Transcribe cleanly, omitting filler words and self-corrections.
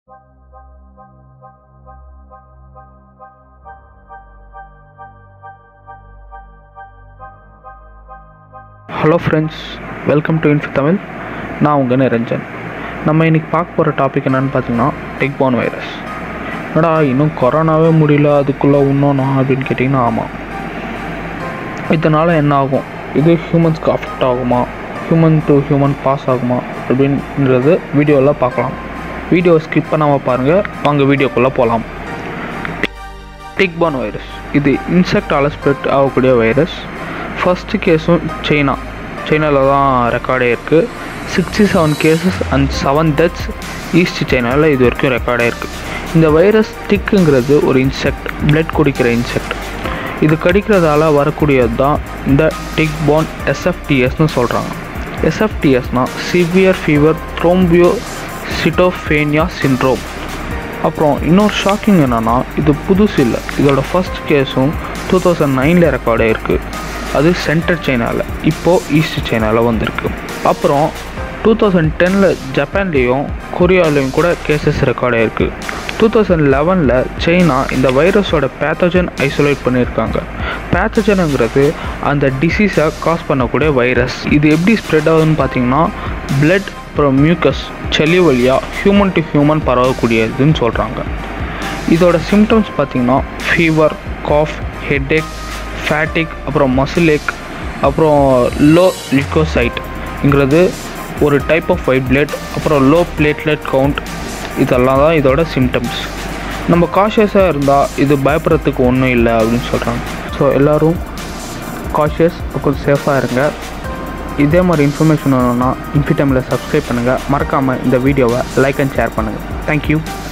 Hello friends, welcome to Infitamil. நான் உங்கள் நிரஞ்சன். நம்ம இன்றைக்கி பார்க்க போகிற டாபிக் என்னென்னு பார்த்தீங்கன்னா tick-borne வைரஸ். என்னடா இன்னும் கொரோனாவே முடியல, அதுக்குள்ளே இன்னொன்னா அப்படின்னு கேட்டிங்கன்னா ஆமாம். இதனால் என்ன ஆகும், இது ஹியூமன்ஸ்க்கு அஃபெக்ட் ஆகுமா, ஹியூமன் டு ஹியூமன் பாஸ் ஆகுமா அப்படின்றது வீடியோவில் பார்க்கலாம். வீடியோவை ஸ்கிப் பண்ணாமல் பாருங்கள். வாங்க வீடியோக்குள்ளே போகலாம். tick-borne வைரஸ் இது இன்செக்டால் ஸ்ப்ரெட் ஆகக்கூடிய வைரஸ். ஃபஸ்ட்டு கேஸும் சைனாவில் தான் ரெக்கார்டே இருக்குது. 67 கேசஸ் அண்ட் 7 டெத்ஸ் ஈஸ்ட் சைனாவில் இது வரைக்கும் ரெக்கார்டே இருக்குது. இந்த வைரஸ் டிக்குங்கிறது ஒரு இன்செக்ட், பிளட் குடிக்கிற இன்செக்ட். இது கடிக்கிறதால வரக்கூடியது தான் இந்த tick-borne SFTSன்னு சொல்கிறாங்க. SFTSனால் சிவியர் ஃபீவர் த்ரோம்பியோசிட்டோஃபேனியா சிண்ட்ரோம். அப்புறம் இன்னொரு ஷாக்கிங் என்னென்னா, இது புதுசு இல்லை. இதோட ஃபஸ்ட் கேஸும் 2009 ரெக்கார்டே இருக்குது. அது சென்ட்ரல் சைனாவில், இப்போது ஈஸ்ட் சைனாவில் வந்திருக்கு. அப்புறம் 2010 ஜப்பான்லேயும் கொரியாவிலையும் கூட கேசஸ் ரெக்கார்டாக இருக்குது. 2011 சைனா இந்த வைரஸோட பேத்தோஜன் ஐசோலேட் பண்ணியிருக்காங்க. பேத்தோஜனுங்கிறது அந்த டிசீஸை காஸ் பண்ணக்கூடிய வைரஸ். இது எப்படி ஸ்ப்ரெட் ஆகுதுன்னு பார்த்தீங்கன்னா, பிளட் அப்புறம் மியூக்கஸ் சளி வழியாக ஹியூமன் டு ஹியூமன் பரவக்கூடியதுன்னு சொல்கிறாங்க. இதோட சிம்டம்ஸ் பார்த்திங்கன்னா ஃபீவர், காஃப், ஹெட்டேக், ஃபேட்டிக், அப்புறம் மசில் ஏக், அப்புறம் லோ லியூக்கோசைட்ங்கிறது ஒரு டைப் ஆஃப் ஒயிட் பிளட், அப்புறம் லோ பிளேட்லெட் கவுண்ட். இதெல்லாம் தான் இதோட சிம்டம்ஸ். நம்ம காஷியஸாக இருந்தால் இது பயப்படுறதுக்கு ஒன்றும் இல்லை அப்படின்னு சொல்கிறாங்க. ஸோ எல்லோரும் காஷியஸ், கொஞ்சம் சேஃபாக இருங்க. இதே மாதிரி இன்ஃபர்மேஷன் வேணும்னா இன்ஃபிடமில் சப்ஸ்கிரைப் பண்ணுங்கள். மறக்காமல் இந்த வீடியோவை லைக் அண்ட் ஷேர் பண்ணுங்கள். தேங்க்யூ.